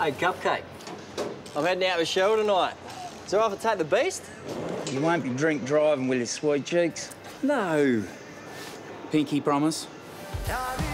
Hey, Cupcake. I'm heading out to the show tonight. Is it all right if I take the beast? You won't be drink driving, will you, sweet cheeks? No. Pinky promise?